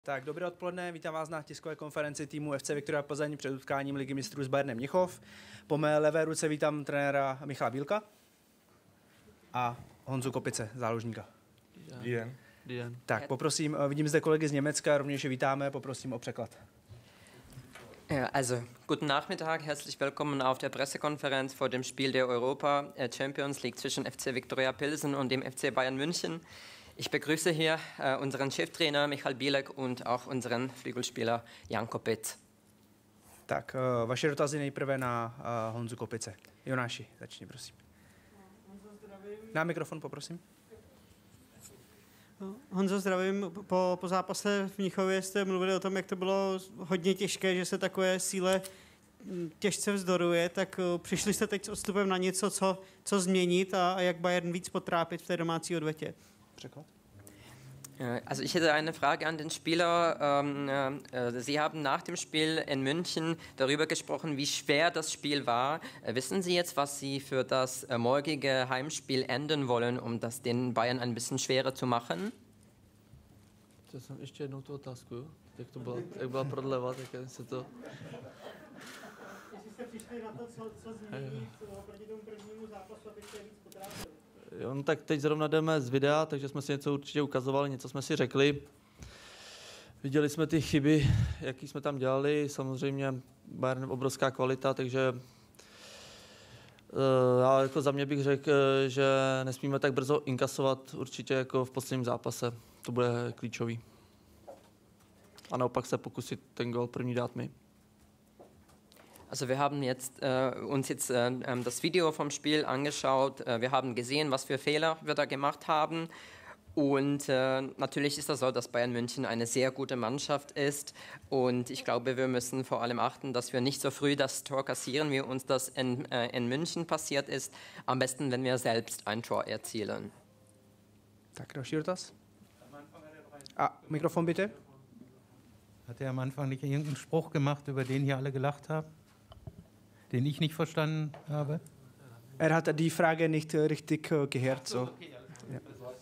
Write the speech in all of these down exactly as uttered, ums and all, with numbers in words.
Tak, dobré odpoledne, vítám vás na tiskové konferenci týmu F C Viktoria Plzeň před utkáním Ligy mistrů s Bayernem Mnichov. Po mé levé ruce vítám trenéra Michala Bílka a Honzu Kopice, záložníka. Dobrý den. Tak, poprosím, vidím zde kolegy z Německa, rovněž je vítáme, poprosím o překlad. Also, guten Nachmittag, herzlich willkommen auf der Pressekonferenz vor dem Spiel der Europa Champions League zwischen F C Viktoria Pilsen und dem F C Bayern München. Ich begrüße hier uh, unseren Cheftrainer Michal Bílek und auch unseren Flügelspieler Jan Kopic. Tak, uh, vaše dotazy nejprve na uh, Honzu Kopice. Jonáši, začni, prosím. Na mikrofon, poprosím. Honzo, zdravím. Po, po zápase v Mnichově jste mluvili o tom, jak to bylo hodně těžké, že se takové síle těžce vzdoruje, tak přišli jste teď s odstupem na něco, co, co změnit a, a jak Bayern víc potrápit v té domácí odvetě. Překlad. Also ich hätte eine Frage an den Spieler. Sie haben nach dem Spiel in München darüber gesprochen, wie schwer das Spiel war. Wissen Sie jetzt, was Sie für das morgige Heimspiel ändern wollen, um das den Bayern ein bisschen schwerer zu machen? To jsem ještě jednou tu otázku, jak to bylo, jak byla prodleva, tak se to... Jestli jste přišli na to, co, co změnit proti tomu prvnímu zápasu, abyste víc potrápili. Jo, no tak teď zrovna jdeme z videa, takže jsme si něco určitě ukazovali, něco jsme si řekli. Viděli jsme ty chyby, jaký jsme tam dělali, samozřejmě Bayern obrovská kvalita, takže uh, já jako za mě bych řekl, že nesmíme tak brzo inkasovat určitě jako v posledním zápase. To bude klíčový. A naopak se pokusit ten gól první dát my. Also wir haben jetzt, äh, uns jetzt äh, das Video vom Spiel angeschaut. Äh, wir haben gesehen, was für Fehler wir da gemacht haben. Und äh, natürlich ist das so, dass Bayern München eine sehr gute Mannschaft ist. Und ich glaube, wir müssen vor allem achten, dass wir nicht so früh das Tor kassieren, wie uns das in, äh, in München passiert ist. Am besten, wenn wir selbst ein Tor erzielen. Tak, další dotaz. A, Mikrofon bitte. Hat er am Anfang nicht irgendeinen Spruch gemacht, über den hier alle gelacht haben? Den ich nicht verstanden habe? Er hat die Frage nicht uh, richtig uh, gehört. So. Ja.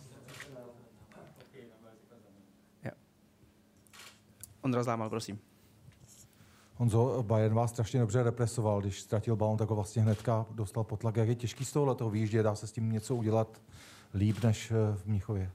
Ja. Ondra Zlámal, prosím. Honzo, Bayern vás strašně dobře represoval, když ztratil balón, tak ho vlastně hnedka dostal pod tlak. Jak je těžký z tohoto výjíždě, dá se s tím něco udělat líp než v Mnichově?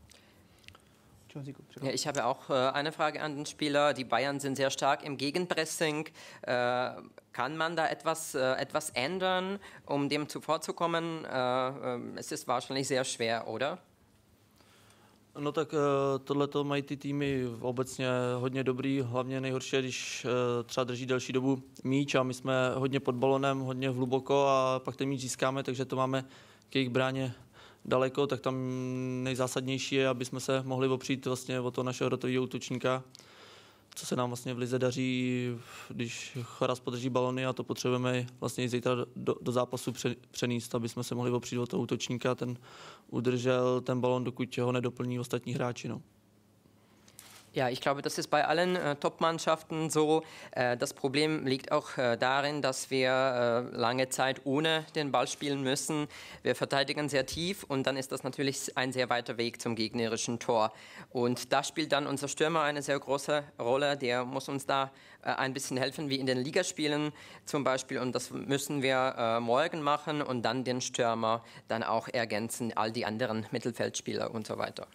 Ja, ich habe auch äh, eine Frage an den Spieler. Die Bayern sind sehr stark im Gegenpressing. Äh, kann man da etwas, äh, etwas ändern, um dem zuvorzukommen? Äh, äh, es ist wahrscheinlich sehr schwer, oder? No tak uh, tohleto mají ty týmy obecně hodně dobrý, hlavně nejhorší je, když uh, třeba drží delší dobu míč a my jsme hodně pod balonem, hodně hluboko a pak ten míč získáme, takže to máme k jejich bráně daleko, tak tam nejzásadnější je, aby jsme se mohli opřít vlastně o toho našeho rotového útočníka, co se nám vlastně v lize daří, když Choraz podrží balony a to potřebujeme vlastně i zítra do, do zápasu přenést, aby jsme se mohli opřít o toho útočníka, ten udržel ten balon, dokud ho nedoplní ostatní hráči. No. Ja, ich glaube, das ist bei allen äh, Top-Mannschaften so. Äh, das Problem liegt auch äh, darin, dass wir äh, lange Zeit ohne den Ball spielen müssen. Wir verteidigen sehr tief und dann ist das natürlich ein sehr weiter Weg zum gegnerischen Tor. Und da spielt dann unser Stürmer eine sehr große Rolle. Der muss uns da äh, ein bisschen helfen, wie in den Ligaspielen zum Beispiel. Und das müssen wir äh, morgen machen und dann den Stürmer dann auch ergänzen, all die anderen Mittelfeldspieler und so weiter.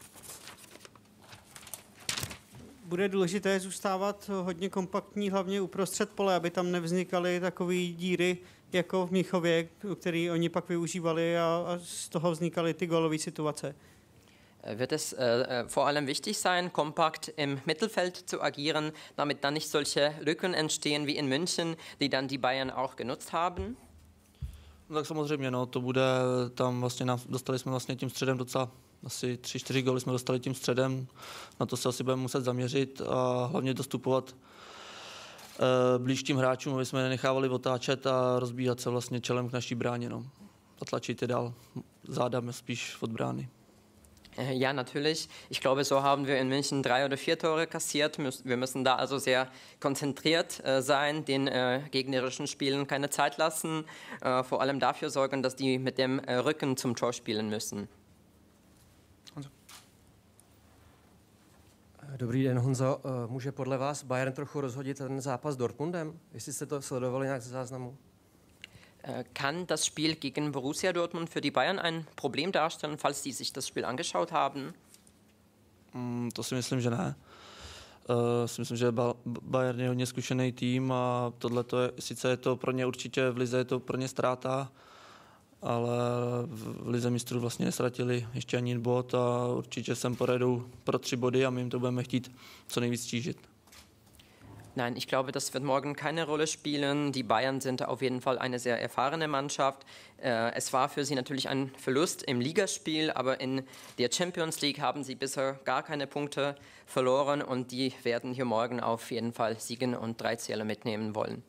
Bude důležité zůstávat hodně kompaktní, hlavně uprostřed pole, aby tam nevznikaly takové díry jako v Mnichově, který oni pak využívali a, a z toho vznikaly ty gólové situace. Wird es äh, vor allem wichtig sein, kompakt im Mittelfeld zu agieren, damit dann nicht solche Lücken entstehen wie in München, die dann die Bayern auch genutzt haben? No tak samozřejmě, no, to bude, tam vlastně nám, dostali jsme vlastně tím středem docela, asi tři, čtyři góly jsme dostali tím středem, na to se asi budeme muset zaměřit a hlavně dostupovat e, blíž tím hráčům, aby jsme je nenechávali otáčet a rozbíhat se vlastně čelem k naší bráně, no. A tlačit je dál, zádáme spíš od brány. Ja, natürlich. Ich glaube, so haben wir in München drei oder vier Tore kassiert. Wir müssen da also sehr konzentriert äh, sein, den äh, gegnerischen Spielen keine Zeit lassen, äh, vor allem dafür sorgen, dass die mit dem äh, Rücken zum Tor spielen müssen. Dobrý den, Honzo. Může podle vás Bayern trochu rozhodit ten zápas s Dortmundem? Jestli jste to sledovali nějak ze záznamu? Kann das Spiel gegen Borussia Dortmund für die Bayern ein Problem darstellen, falls die sich das Spiel angeschaut haben? Mm, to si myslím, že ne. Uh, si myslím, že Bayern je hodně zkušený tým a tohle je, sice je to pro ně určitě v lize je to pro ně ztráta, ale v lize mistrů vlastně nesratili ještě ani bod a určitě sem pojedou pro tři body a my jim to budeme chtít co nejvíc stížit. Nein, ich glaube, das wird morgen keine Rolle spielen. Die Bayern sind auf jeden Fall eine sehr erfahrene Mannschaft. Es war für sie natürlich ein Verlust im Ligaspiel, aber in der Champions League haben sie bisher gar keine Punkte verloren und die werden hier morgen auf jeden Fall siegen und drei Ziele mitnehmen wollen.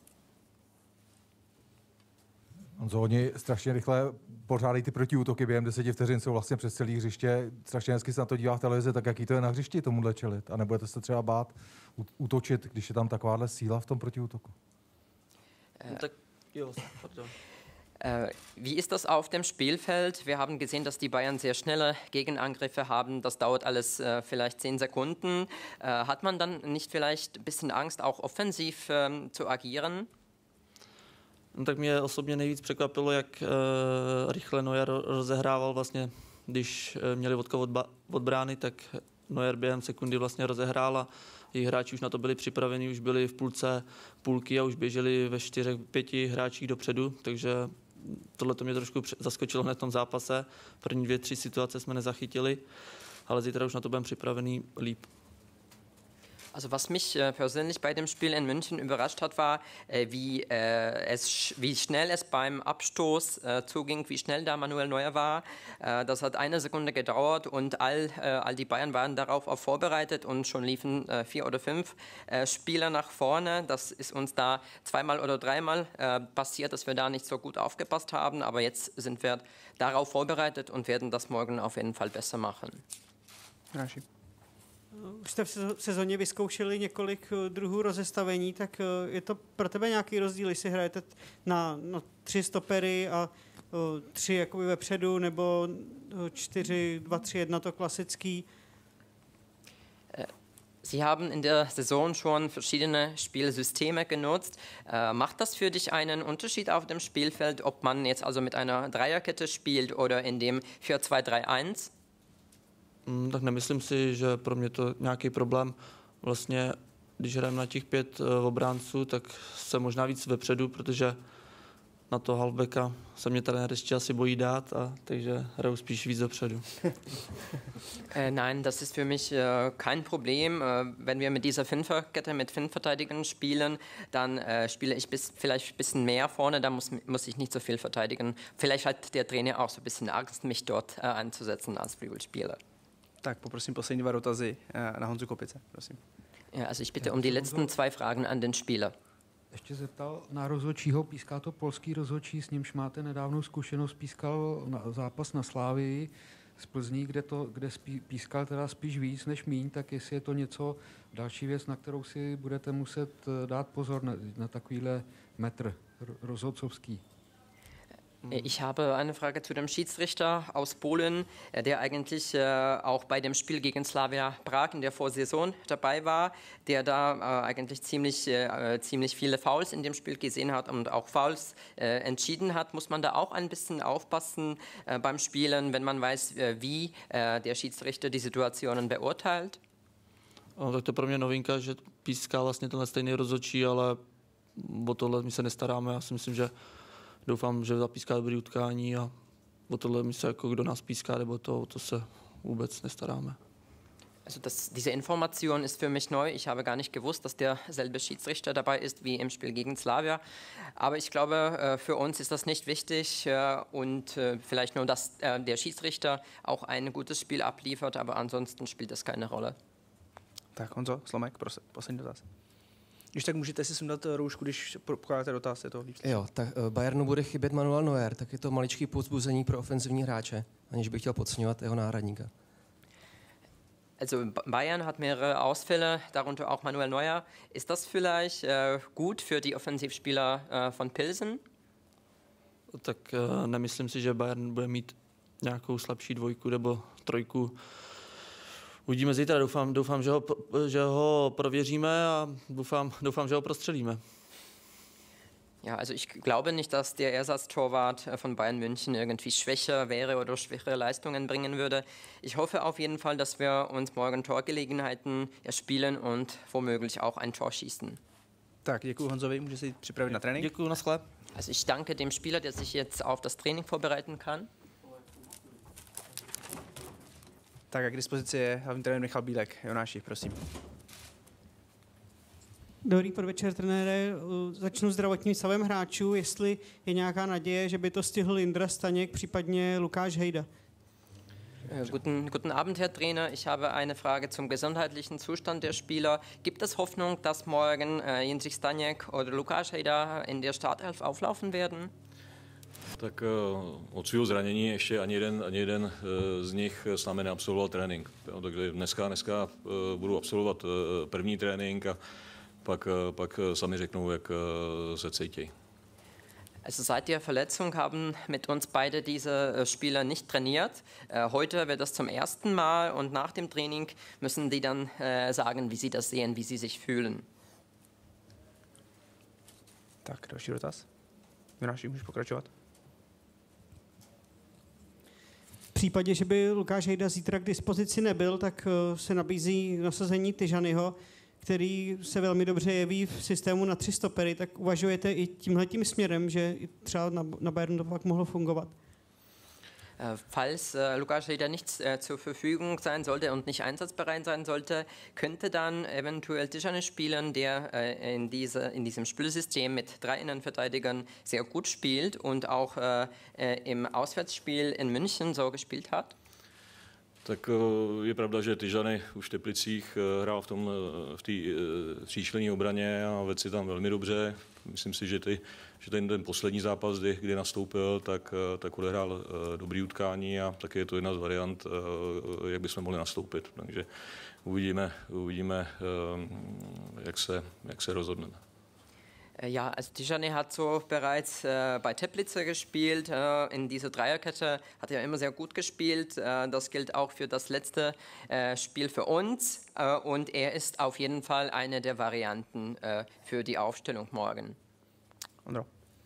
Honzo, oni strašně rychle pořádají ty protiútoky, během deseti vteřin jsou vlastně přes celý hřiště. Strašně hezky se na to dívá v televizi, tak jaký to je na hřišti tomuhle čelit? A nebudete se třeba bát útočit, když je tam takováhle síla v tom protiútoku? No, tak jo, pardon. Wie ist das auf dem Spielfeld? Wir haben gesehen, dass die Bayern sehr schnelle Gegenangriffe haben. Das dauert alles äh, vielleicht zehn Sekunden. Äh, hat man dann nicht vielleicht ein bisschen Angst, auch offensiv ähm, zu agieren? No, tak mě osobně nejvíc překvapilo, jak uh, rychle Neuer rozehrával vlastně, když uh, měli vodko od, ba- od brány, tak Neuer během sekundy vlastně rozehrál a jejich hráči už na to byli připraveni, už byli v půlce půlky a už běželi ve čtyřech, pěti hráčích dopředu, takže tohle to mě trošku zaskočilo hned v tom zápase. První dvě, tři situace jsme nezachytili, ale zítra už na to budeme připravený líp. Also was mich äh, persönlich bei dem Spiel in München überrascht hat, war, äh, wie, äh, es, wie schnell es beim Abstoß äh, zuging, wie schnell da Manuel Neuer war. Äh, das hat eine Sekunde gedauert und all, äh, all die Bayern waren darauf auch vorbereitet und schon liefen äh, vier oder fünf äh, Spieler nach vorne. Das ist uns da zweimal oder dreimal äh, passiert, dass wir da nicht so gut aufgepasst haben, aber jetzt sind wir darauf vorbereitet und werden das morgen auf jeden Fall besser machen. Naši. Už jste v sezóně vyzkoušeli několik druhů rozestavení, tak je to pro tebe nějaký rozdíl, jestli hrajete na, na tři stopery a o, tři jakoby vepředu, nebo čtyři, dva, tři, jedna to klasický? Sie haben in der Saison schon verschiedene Spielsysteme genutzt. Äh, macht das für dich einen Unterschied auf dem Spielfeld, ob man jetzt also mit einer Dreierkette spielt oder in dem vier zwei drei eins? Mm, tak nemyslím si, že pro mě to nějaký problém. Vlastně, když hrajeme na těch pět uh, obránců, tak jsem možná víc vepředu, protože na to halfbacka se mě trenér ještě asi bojí dát, a takže hraju spíš víc dopředu. Äh, nein, das ist für mich äh, kein Problem. Äh, wenn wir mit dieser Fünferkette mit fünf Verteidigern spielen, dann äh, spiele ich bis, vielleicht ein bisschen mehr vorne, da muss, muss ich nicht so viel verteidigen. Vielleicht hat der Trainer auch so ein bisschen Angst, mich dort äh, einzusetzen als Flügelspieler. Tak poprosím poslední dva dotazy na Honzu Kopice, prosím. Ja, also ich bitte um die letzten zwei Fragen an den Spieler. Ještě zeptal na rozhodčího, píská to polský rozhodčí, s nímž máte nedávnou zkušenost, pískal na zápas na Slávii z Plzní, kde, to, kde spí, pískal teda spíš víc než míň, tak jestli je to něco, další věc, na kterou si budete muset dát pozor na, na takovýhle metr rozhodcovský. Ich habe eine Frage zu dem Schiedsrichter aus Polen, der eigentlich äh, auch bei dem Spiel gegen Slavia Prag in der Vorsaison dabei war, der da äh, eigentlich ziemlich, äh, ziemlich viele Fouls in dem Spiel gesehen hat und auch Fouls äh, entschieden hat. Muss man da auch ein bisschen aufpassen äh, beim Spielen, wenn man weiß, äh, wie äh, der Schiedsrichter die Situationen beurteilt? No, tak to pro mě novinka, že píská vlastně tenhle stejný rozhodčí, ale o tohle my se nestaráme. Já si myslím, že doufám, že zapíská dobrý utkání a o tohle my se jako kdo nás píská, nebo to, o to se vůbec nestaráme. Also das, diese Information ist für mich neu. Ich habe gar nicht gewusst, dass derselbe Schiedsrichter dabei ist wie im Spiel gegen Slavia. Aber ich glaube, für uns ist das nicht wichtig und vielleicht nur, dass der Schiedsrichter auch ein gutes Spiel abliefert, aber ansonsten spielt das keine Rolle. Tak Honzo, Slomek, prosím, poslední dotaz. Když tak můžete si sundat roušku, když pokládáte dotaz, je to líp. Jo, tak Bayernu bude chybět Manuel Neuer, tak je to maličký povzbuzení pro ofenzivní hráče, aniž bych chtěl podceňovat jeho náhradníka. Also Bayern hat mehrere Ausfälle, darunter auch Manuel Neuer. Ist das vielleicht äh, gut für die Offensivspieler äh, von Pilsen? Tak uh, nemyslím si, že Bayern bude mít nějakou slabší dvojku nebo trojku. Uvidíme zítra, doufám, doufám že, ho, že ho prověříme a doufám, doufám, že ho prostřelíme. Ja, also ich glaube nicht, dass der Ersatztorwart von Bayern München irgendwie schwächer wäre oder schwächere Leistungen bringen würde. Ich hoffe auf jeden Fall, dass wir uns morgen Torgelegenheiten erspielen und womöglich auch ein Tor schießen. Tak, děkuji Honzovi, může se jít připravit na trénink. Děkuji, naschle. Also ich danke dem Spieler, der sich jetzt auf das Training vorbereiten kann. Tak a k dispozici je hlavní trenér Michal Bílek. Jonáši, prosím. Dobrý podvečer, trenére. Začnu zdravotním stavem hráčů, jestli je nějaká naděje, že by to stihl Jindra Staněk, případně Lukáš Hejda. Guten, guten Abend, Herr Trainer. Ich habe eine Frage zum gesundheitlichen Zustand der Spieler. Gibt es Hoffnung, dass morgen äh, Jindřich Staněk oder Lukáš Hejda in der Startelf auflaufen werden? Tak od svého zranění ještě ani jeden, ani jeden z nich s námi neabsolvoval trénink. Takže dneska, dneska budu absolvovat první trénink a pak, pak sami řeknou, jak se cítí. Also seit der Verletzung haben mit uns beide diese Spieler nicht trainiert. Heute wird das zum ersten Mal und nach dem Training müssen die dann sagen, wie sie das sehen, wie sie sich fühlen. Tak, další dotaz. Jonáši, můžeš pokračovat? V případě, že by Lukáš Hejda zítra k dispozici nebyl, tak se nabízí nasazení Tyžanyho, který se velmi dobře jeví v systému na tři stopery, tak uvažujete i tímhletím směrem, že třeba na, na Bayern to pak mohlo fungovat? Falls äh, Lukáš Hejda nicht äh, zur Verfügung sein sollte und nicht einsatzbereit sein sollte, könnte dann eventuell Tyžany spielen, der äh, in, diese, in diesem Spielsystem mit drei Innenverteidigern sehr gut spielt und auch äh, äh, im Auswärtsspiel in München so gespielt hat. Tak je pravda, že Tyžany už v Teplicích hrál v tom v té tříčlenné obraně a vedl si tam velmi dobře. Myslím si, že, ty, že ten, ten poslední zápas, kdy, kdy nastoupil, tak, tak odehrál dobrý utkání a taky je to jedna z variant, jak bychom mohli nastoupit. Takže uvidíme, uvidíme jak, se, jak se rozhodneme. Ja, also Tyžany hat so bereits äh, bei Teplice gespielt. Äh, in dieser Dreierkette hat er immer sehr gut gespielt. Äh, das gilt auch für das letzte äh, Spiel für uns. Äh, und er ist auf jeden Fall eine der Varianten äh, für die Aufstellung morgen. Ondro.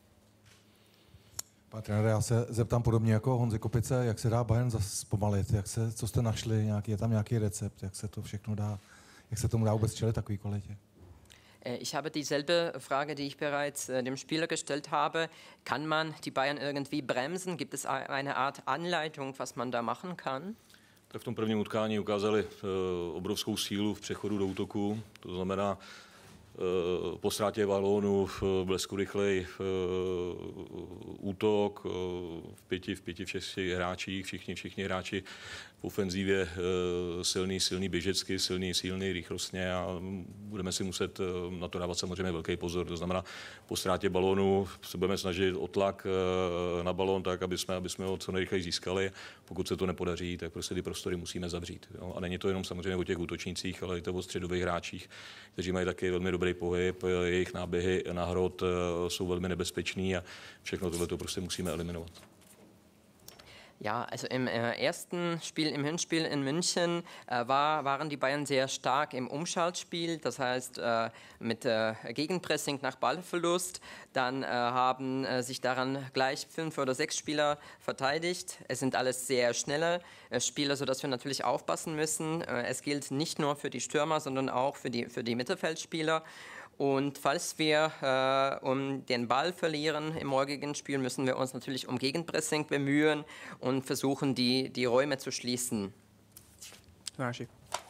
Pane trenére, já se zeptám podobně jako Honzy Kopice, jak se dá Bayern zpomalit, jak se, co jste našli, nějaký, je tam nějaký recept, jak se to všechno dá, jak se tomu dá vůbec čelit takový kvalitě? Ich habe dieselbe Frage, die ich bereits äh, dem Spieler gestellt habe. Kann man die Bayern irgendwie bremsen? Gibt es eine Art Anleitung, was man da machen kann? Tak v tom prvním utkání ukázali uh, obrovskou sílu v přechodu do útoku. To znamená, uh, po ztrátě balónu v blesku rychlej uh, útok uh, v pěti, v pěti, v šesti hráčích, všichni, všichni hráči v ofenzívě uh, silný, silný běžecky, silný, silný rychlostně a budeme si muset uh, na to dávat samozřejmě velký pozor. To znamená, po ztrátě balónu se budeme snažit o tlak uh, na balón tak, aby jsme, aby jsme ho co nejrychleji získali. Pokud se to nepodaří, tak prostě ty prostory musíme zavřít. Jo? A není to jenom samozřejmě o těch útočnících, ale i to o středových hráčích, kteří mají taky velmi dobrý pohyb, jejich náběhy na hrot uh, jsou velmi nebezpečný a všechno tohle to prostě musíme eliminovat. Ja, also im äh, ersten Spiel, im Hinspiel in München, äh, war, waren die Bayern sehr stark im Umschaltspiel, das heißt äh, mit äh, Gegenpressing nach Ballverlust. Dann äh, haben äh, sich daran gleich fünf oder sechs Spieler verteidigt. Es sind alles sehr schnelle äh, Spieler, sodass wir natürlich aufpassen müssen. Äh, es gilt nicht nur für die Stürmer, sondern auch für die, für die Mittelfeldspieler. Und falls wir äh, um den Ball verlieren im morgigen Spiel, müssen wir uns natürlich um Gegenpressing bemühen und versuchen, die, die Räume zu schließen. Jonáši.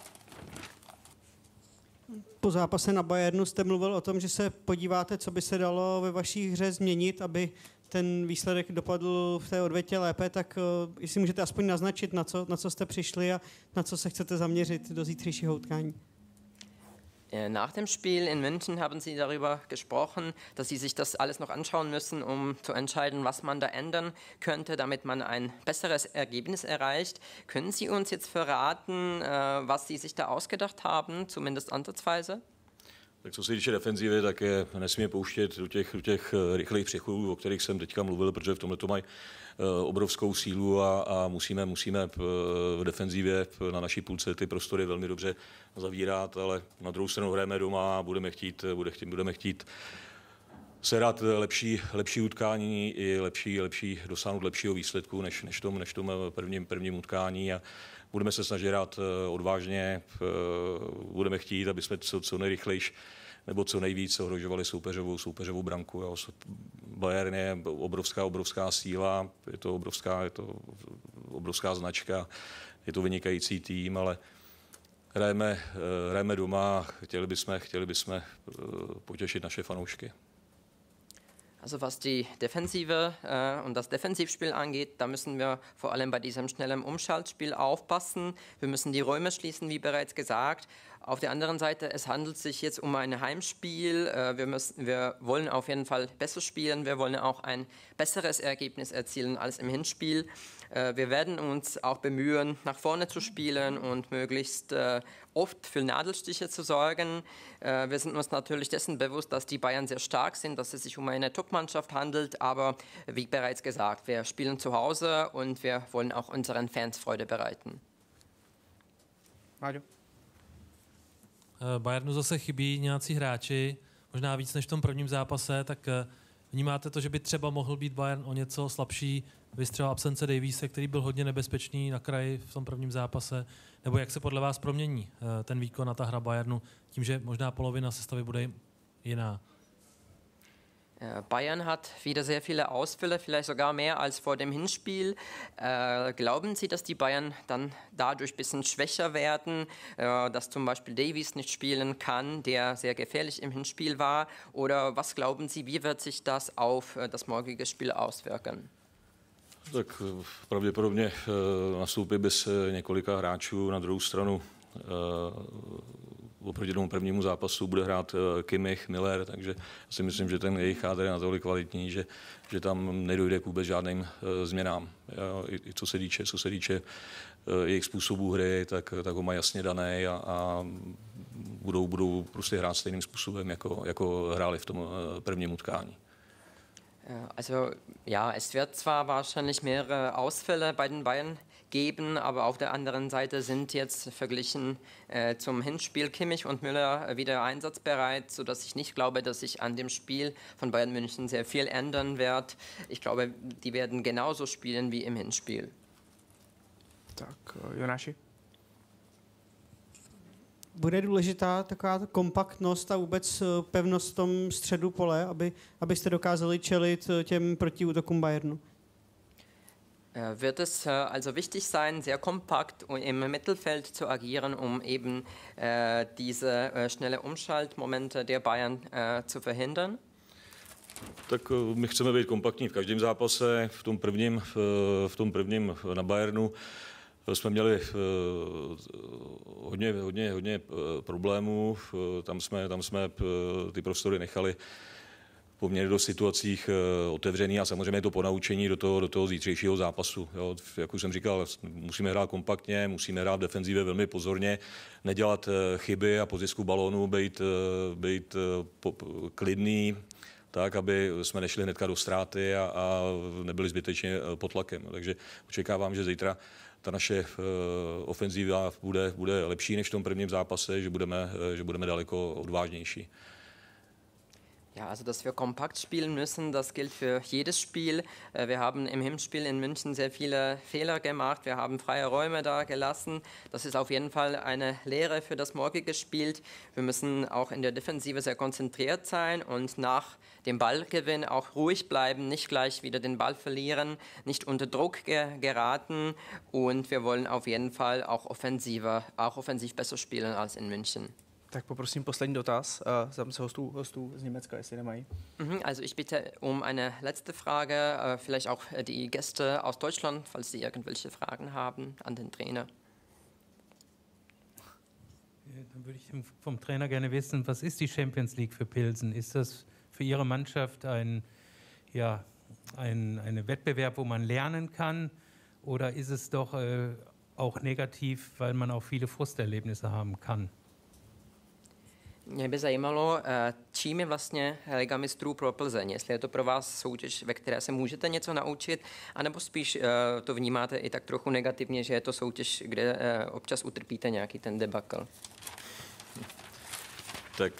Po zápase na Bayernu jste mluvil o tom, že se podíváte, co by se dalo ve vaší hře změnit, aby ten výsledek dopadl v té odvětě lépe, tak uh, jestli můžete aspoň naznačit, na co, na co jste přišli a na co se chcete zaměřit do zítřejšího utkání. Nach dem Spiel in München haben Sie darüber gesprochen, dass Sie sich das alles noch anschauen müssen, um zu entscheiden, was man da ändern könnte, damit man ein besseres Ergebnis erreicht. Können Sie uns jetzt verraten, was Sie sich da ausgedacht haben, zumindest ansatzweise? Tak co se týče defenzivy, tak je nesmíme pouštět do těch, do těch rychlých přechodů, o kterých jsem teďka mluvil, protože v tomhle to mají obrovskou sílu a, a musíme, musíme v defenzivě na naší půlce ty prostory velmi dobře zavírat, ale na druhou stranu hrajeme doma a budeme chtít, bude chtít, budeme chtít sehrát lepší, lepší utkání i lepší, lepší, dosáhnout lepšího výsledku než, než tom, než tom prvním, prvním utkání a budeme se snažit hrát odvážně, budeme chtít, aby jsme co, co nejrychlejší nebo co nejvíc ohrožovali soupeřovou, soupeřovou branku. Jo. Bayern je obrovská, obrovská síla, je to obrovská, je to obrovská značka, je to vynikající tým, ale hrajeme, hrajeme doma, chtěli bychom, chtěli bychom potěšit naše fanoušky. Also was die Defensive äh, und das Defensivspiel angeht, da müssen wir vor allem bei diesem schnellen Umschaltspiel aufpassen. Wir müssen die Räume schließen, wie bereits gesagt. Auf der anderen Seite, es handelt sich jetzt um ein Heimspiel. Äh, wir, müssen, wir wollen auf jeden Fall besser spielen. Wir wollen auch ein besseres Ergebnis erzielen als im Hinspiel. Äh, wir werden uns auch bemühen, nach vorne zu spielen und möglichst äh, oft für Nadelstiche zu sorgen. Äh, wir sind uns natürlich dessen bewusst, dass die Bayern sehr stark sind, dass es sich um eine Top-Mannschaft handelt. Aber wie bereits gesagt, wir spielen zu Hause und wir wollen auch unseren Fans Freude bereiten. Máďo? Bayernu zase chybí nějací hráči, možná víc než v tom prvním zápase, tak vnímáte to, že by třeba mohl být Bayern o něco slabší, vy třeba absence Daviese, který byl hodně nebezpečný na kraji v tom prvním zápase, nebo jak se podle vás promění ten výkon a ta hra Bayernu tím, že možná polovina sestavy bude jiná? Bayern hat wieder sehr viele Ausfälle, vielleicht sogar mehr als vor dem Hinspiel. Äh, glauben Sie, dass die Bayern dann dadurch ein bisschen schwächer werden, äh, dass zum Beispiel Davies nicht spielen kann, der sehr gefährlich im Hinspiel war? Oder was glauben Sie, wie wird sich das auf äh, das morgige Spiel auswirken? Tak pravděpodobně nastoupí bez několika hráčů. Na druhou stranu oproti tomu prvnímu zápasu bude hrát Kimmich, Miller, takže si myslím, že ten jejich kádr je natolik kvalitní, že, že tam nedojde k vůbec žádným změnám. I co se týče, co se týče jejich způsobů hry, tak, tak ho mají jasně dané a, a budou, budou prostě hrát stejným způsobem, jako, jako hráli v tom prvním utkání. Also ja, es wird zwar wahrscheinlich mehrere Ausfälle bei den Bayern geben, aber auf der anderen Seite sind jetzt verglichen äh, zum Hinspiel Kimmich und Müller wieder einsatzbereit, sodass ich nicht glaube, dass sich an dem Spiel von Bayern München sehr viel ändern wird. Ich glaube, die werden genauso spielen wie im Hinspiel. Tak, Jonáši? Bude důležitá taková kompaktnost a vůbec pevnost v tom středu pole, aby, abyste dokázali čelit těm protiútokům Bayernu? Wird es also wichtig sein, sehr kompakt im Mittelfeld zu agieren, um eben äh, diese äh, schnelle Umschaltmomente der Bayern äh, zu verhindern? Tak my chceme být kompaktní v každém zápase. V tom prvním, v tom prvním na Bayernu jsme měli hodně, hodně, hodně problémů. Tam jsme, tam jsme ty prostory nechali poměrně do situacích otevřený a samozřejmě to ponaučení do toho, do toho zítřejšího zápasu. Jo, jak už jsem říkal, musíme hrát kompaktně, musíme hrát v defenzivě velmi pozorně, nedělat chyby a po zisku balónu být, být klidný, tak, aby jsme nešli hnedka do ztráty a, a nebyli zbytečně pod tlakem. Takže očekávám, že zítra ta naše uh, ofenziva bude, bude lepší než v tom prvním zápase, že budeme, že budeme daleko odvážnější. Ja, also dass wir kompakt spielen müssen, das gilt für jedes Spiel. Wir haben im Hinspiel in München sehr viele Fehler gemacht. Wir haben freie Räume da gelassen. Das ist auf jeden Fall eine Lehre für das morgige Spiel. Wir müssen auch in der Defensive sehr konzentriert sein und nach dem Ballgewinn auch ruhig bleiben, nicht gleich wieder den Ball verlieren, nicht unter Druck ge- geraten. Und wir wollen auf jeden Fall auch offensiver, auch offensiv besser spielen als in München. Tak poprosím poslední dotaz. Uh, Zám se hostů, hostů z Německa, jestli nemají. Mhm, also ich bitte um eine letzte Frage, uh, vielleicht auch die Gäste aus Deutschland, falls sie irgendwelche Fragen haben an den Trainer. Dann würde ich vom Trainer gerne wissen, was ist die Champions League für Pilsen? Ist das für Ihre Mannschaft ein, ja, ein eine Wettbewerb, wo man lernen kann? Oder ist es doch äh, auch negativ, weil man auch viele Frusterlebnisse haben kann? Mě by zajímalo, čím je vlastně Liga mistrů pro Plzeň. Jestli je to pro vás soutěž, ve které se můžete něco naučit, anebo spíš to vnímáte i tak trochu negativně, že je to soutěž, kde občas utrpíte nějaký ten debakl. Tak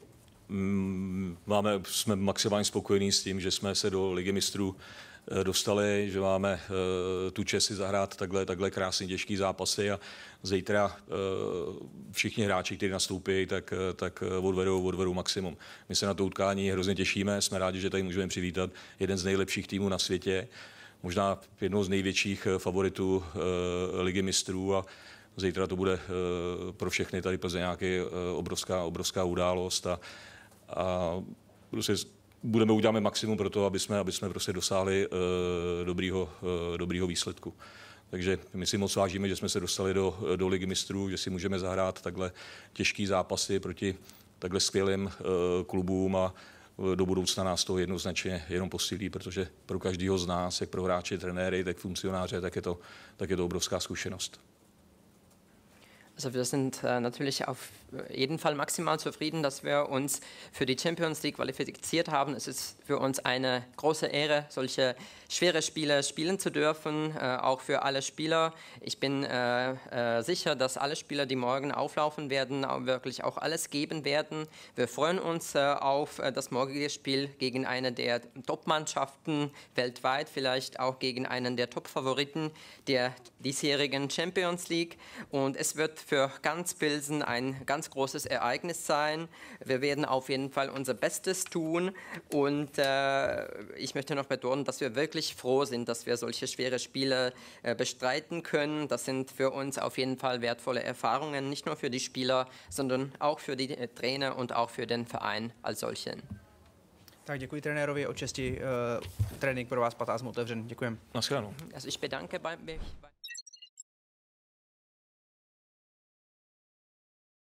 máme, jsme maximálně spokojení s tím, že jsme se do Ligy mistrů dostali, že máme tu čest si zahrát takhle, takhle krásně těžký zápasy a zítra všichni hráči, kteří nastoupí, tak, tak odvedou, odvedou maximum. My se na to utkání hrozně těšíme, jsme rádi, že tady můžeme přivítat jeden z nejlepších týmů na světě, možná jednou z největších favoritů Ligy mistrů a zítra to bude pro všechny tady Plzeňáky obrovská, obrovská událost a, a prostě budeme udělat maximum pro to, aby jsme, aby jsme prostě dosáhli uh, dobrýho, uh, dobrýho výsledku. Takže my si moc vážíme, že jsme se dostali do, do Ligy mistrů, že si můžeme zahrát takhle těžký zápasy proti takhle skvělým uh, klubům a do budoucna nás to jednoznačně jenom posílí, protože pro každého z nás, jak pro hráče, trenéry, tak funkcionáře, tak je to, tak je to obrovská zkušenost. Also wir sind äh, natürlich auf jeden Fall maximal zufrieden, dass wir uns für die Champions League qualifiziert haben. Es ist für uns eine große Ehre, solche schwere Spiele spielen zu dürfen, äh, auch für alle Spieler. Ich bin äh, äh, sicher, dass alle Spieler, die morgen auflaufen werden, auch wirklich auch alles geben werden. Wir freuen uns äh, auf äh, das morgige Spiel gegen eine der Top-Mannschaften weltweit, vielleicht auch gegen einen der Top-Favoriten der diesjährigen Champions League. Und es wird für ganz Pilsen ein ganz großes Ereignis sein. Wir werden auf jeden Fall unser Bestes tun und äh, ich möchte noch betonen, dass wir wirklich froh sind, dass wir solche schwere Spiele äh, bestreiten können. Das sind für uns auf jeden Fall wertvolle Erfahrungen, nicht nur für die Spieler, sondern auch für die äh, Trainer und auch für den Verein als solchen. Tak děkuji trenérovi, o česti uh, trénink pro vás patázmu otevřen. Děkujem. Naschledanou. Also ich bedanke bei, bei